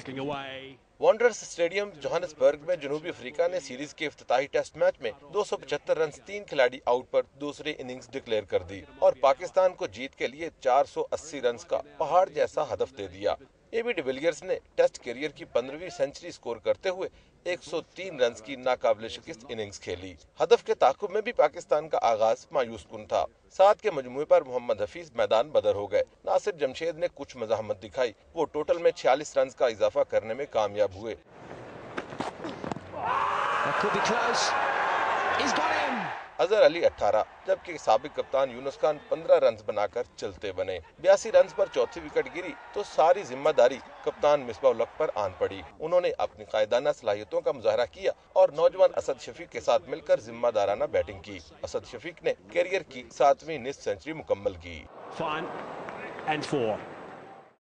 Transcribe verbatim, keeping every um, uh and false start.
Wanderers stadium Johannesburg में जनूबी Africa ने सीरीज के इफ्तिताही टेस्ट मैच में दो सौ पचहत्तर रन तीन खिलाड़ी आउट पर दूसरी इनिंग्स डिक्लेयर कर दी और पाकिस्तान को जीत के लिए चार सौ अस्सी रन का पहाड़ जैसा हदफ दे दिया। एबी डिविलियर्स ने टेस्ट करियर की पंद्रहवीं सेंचुरी स्कोर करते हुए एक सौ तीन रन की नाकाबिले शिकस्त इनिंग्स खेली। हदफ के ताकुब में भी पाकिस्तान का आगाज मायूस कुन था। सात के मजमुए पर मोहम्मद हफीज मैदान बदर हो गए। नासिर जमशेद ने कुछ मज़ाहमत दिखाई, वो टोटल में छियालीस रन का इजाफा करने में कामयाब हुए। अजहर अली अठारह, जबकि साबिक कप्तान यूनुस खान पंद्रह रन बनाकर चलते बने। बयासी रन पर चौथी विकेट गिरी तो सारी जिम्मेदारी कप्तान मिसबाह उल हक पर आन पड़ी। उन्होंने अपनी कायदाना सलाहियतों का मुजाहरा किया और नौजवान असद शफीक के साथ मिलकर जिम्मेदाराना बैटिंग की। असद शफीक ने कैरियर की सातवीं निस्फ सेंचुरी मुकम्मल की।